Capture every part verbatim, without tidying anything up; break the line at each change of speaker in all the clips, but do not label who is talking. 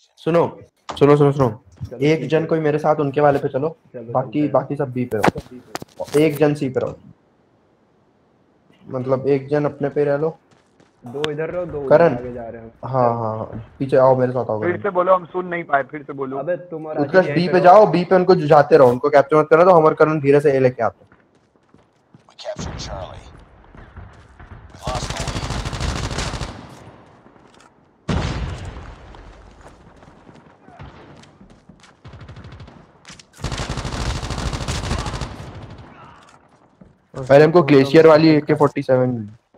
सुनो सुनो सुनो सुनो एक जन कोई मेरे साथ उनके वाले पे चलो, बाकी बाकी सब बी पे रहो, एक जन सी पे रहो, मतलब एक जन अपने पे रह लो,
दो इधर रहो, दो उधर
करण।
आगे जा रहे हैं।
हाँ हाँ हाँ, पीछे आओ मेरे साथ आओ
फिर
करण।
से बोलो, हम सुन नहीं पाए, फिर से बोलो।
अबे तुम और
उत्कर्ष
आशीष
बी
यहीं पे
पे
रहो।
जाओ, बी पे उनको जाते रहो, उनको कैप्चर मत करना, तो हम और करण धीरे से ए लेके आते हैं। पहले हमको ग्लेशियर वाली ए के फोर्टी सेवन।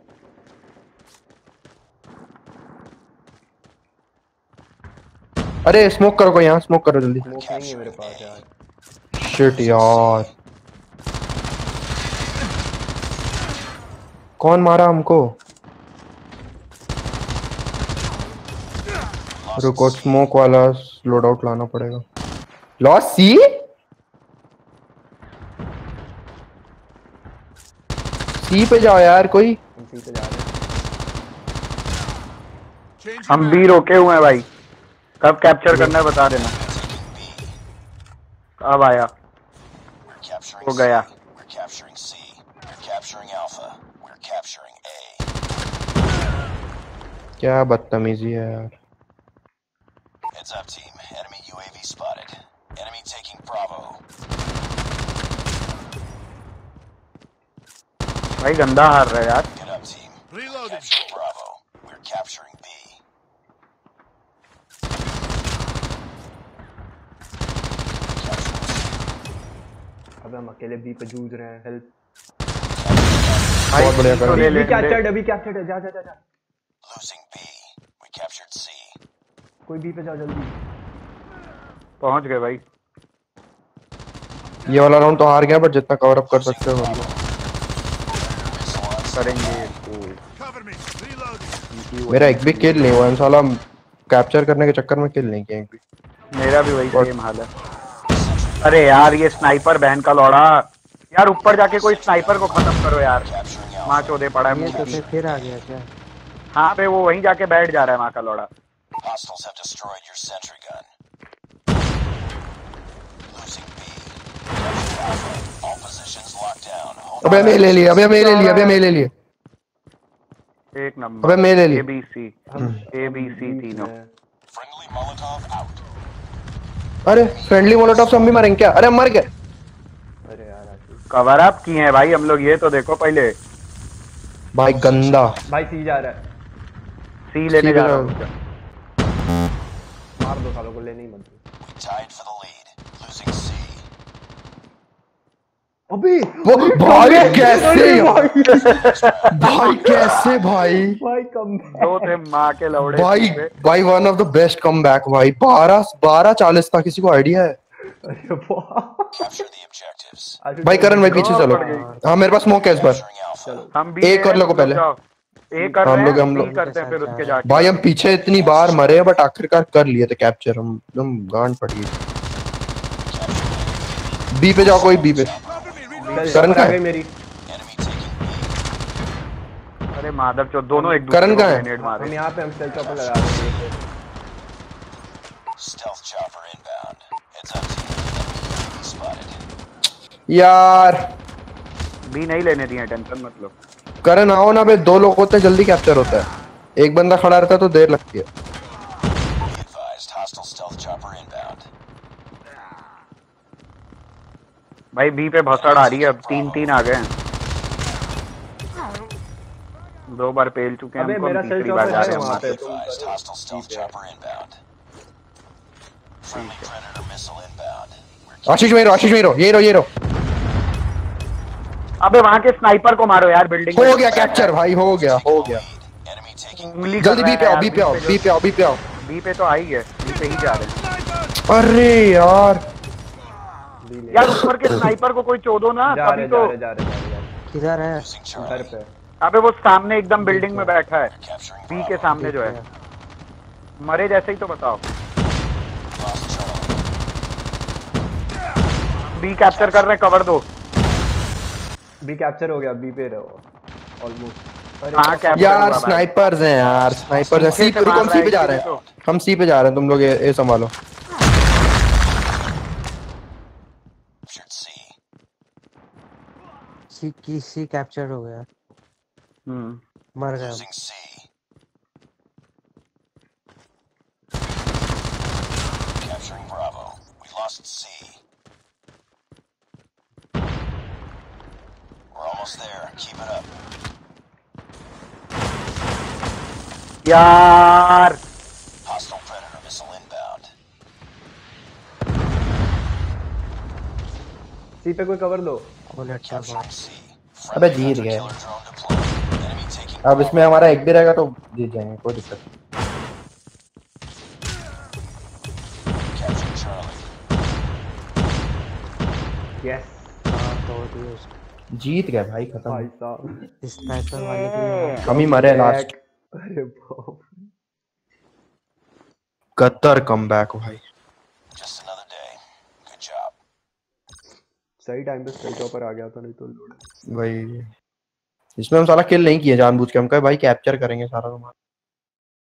अरे स्मोक करो कोई, यहाँ स्मोक करो जल्दी।
स्मोक नहीं है मेरे पास यार।
शिट यार, कौन मारा हमको? रुको, स्मोक वाला लोड आउट लाना पड़ेगा। लॉस सी सी पे जाओ यार कोई।
हम सी पे जा रहे हैं।
हम बी रोके हुए हैं भाई, कब कैप्चर करना है बता देना। अब आया, हो गया।
क्या बदतमीजी है यार।
भाई गंदा हार रहा है यार।
अबे हम अकेले बी पे जूझ रहे हैं। हेल्प।
बहुत बढ़िया कर।
अभी कैप्चर्ड, अभी कैप्चर्ड है। जा जा जा जा। कोई बी पे जाओ जल्दी।
पहुंच गए भाई।
ये वाला राउंड तो हार गया, बट जितना कवर अप कर सकते हो
करेंगे।
मेरा एक भी किल नहीं हुआ, साला कैप्चर करने के चक्कर में किल नहीं किया एक भी।
मेरा भी वही सेम हाल है। अरे यार ये स्नाइपर बहन का लौड़ा यार, ऊपर जाके कोई स्नाइपर को खत्म करो यार। माँ चौधे पड़ा है मुझे।
तो फिर आ गया क्या?
हाँ पे वो वहीं जाके बैठ जा रहा है माँ का लौड़ा।
अबे मैं ले लिया, अबे मैं ले लिया, अबे मैं ले लिया।
एक नंबर।
अबे मैं ले लिया।
A B C, A B C तीनों।
अरे फ्रेंडली मोलोटॉव से हम भी मरेंगे क्या? अरे मर गए।
अरे यार
कवर अप किए हैं भाई हम लोग, ये तो देखो पहले।
भाई गंदा।
भाई सी जा रहा है।
सी लेने जा रहा हूँ।
मार दो सालों को, लेने ही मत दो। अबे
वो भाई कैसे यार? भाई कैसे भाई?
भाई कम
दो थे माँ के लौड़े।
भाई भाई one of the best comeback भाई। बारह बारह चालीस था, किसी को आइडिया है?
अरे वाह।
भाई करण भाई पीछे चलो। हाँ मेरे पास स्मोक है इस बार।
हम भी
एक कर लो को पहले।
एक कर
हम लोग हम
लोग
लोग
करते हैं फिर उसके जाके।
भाई हम पीछे इतनी बार मरे, बट आखिरकार कर लिए थे कैप्चर। हम एकदम गांड पड़ गई। बी पे जाओ कोई, बी पे। करण का है
मेरी।
अरे माधव चो, दोनों एक दूसरे
करण
को
का है?
ग्रेनेड मारे।
हम यहाँ पे हम स्टेल्थ चॉपर लगा रहे हैं।
यार
बी नहीं लेने दिए, टेंशन मत लो।
करण आओ ना बे, दो लोग होते जल्दी कैप्चर होता है, एक बंदा खड़ा रहता है तो देर लगती है।
भाई बी पे भसड़ आ रही है, अब तीन तीन आ गए हैं। दो बार पेल चुके हैं हमको, हम तीसरी बार जा रहे हैं वहां पे।
आशीष में रो, आशीष में रो, ये रो ये रो।
अबे वहां के स्नाइपर को मारो यार, बिल्डिंग
हो गया कैप्चर भाई, हो गया हो गया।
उंगली
जल्दी बी पे आओ, बी पे आओ, बी पे आओ, बी पे आओ।
बी पे तो आई है, बी पे ही जा रहे हैं।
अरे यार
यार ऊपर के स्नाइपर को कोई चोदो ना, तभी तो।
किधर है?
घर पे।
अबे वो सामने एकदम बिल्डिंग में बैठा है, बी के सामने जो है। मरे जैसे ही तो बताओ। बी कैप्चर कर रहे, कवर दो।
बी कैप्चर हो गया, बी पे रहो ऑलमोस्ट।
कहाँ कैप्चर
यार
हुआ भाई?
स्नाइपर्स हैं यार, स्नाइपर्स हैं। सी
पीछे
पे
से
रुको, हम
मार
सी पे
रहा
जा
है
रहे
किसी
हैं,
को।
हम सी पे जा रहे हैं, तुम लोग ए, ए संभालो।
सी की सी कैप्चर हो गया,
हम्म
मर गया।
यार
सी पे कोई कवर दो।
वो लड़का बहुत
अबे जीत गए। अब इसमें हमारा एक भी रहेगा तो जीत जाएंगे, कोई दिक्कत नहीं।
यस
हाँ तोड़ दिए उसको।
जीत गए भाई, खत्म।
भाई साहब।
स्नाइपर वाले के लिए
हम ही मरे लास्ट।
अरे बाप।
कतर कमबैक भाई।
सही टाइम पे स्टेज ऊपर आ गया था, नहीं तो लोड।
भाई इसमें हम साला किल नहीं किए जानबूझ के, हम कहे भाई कैप्चर करेंगे सारा।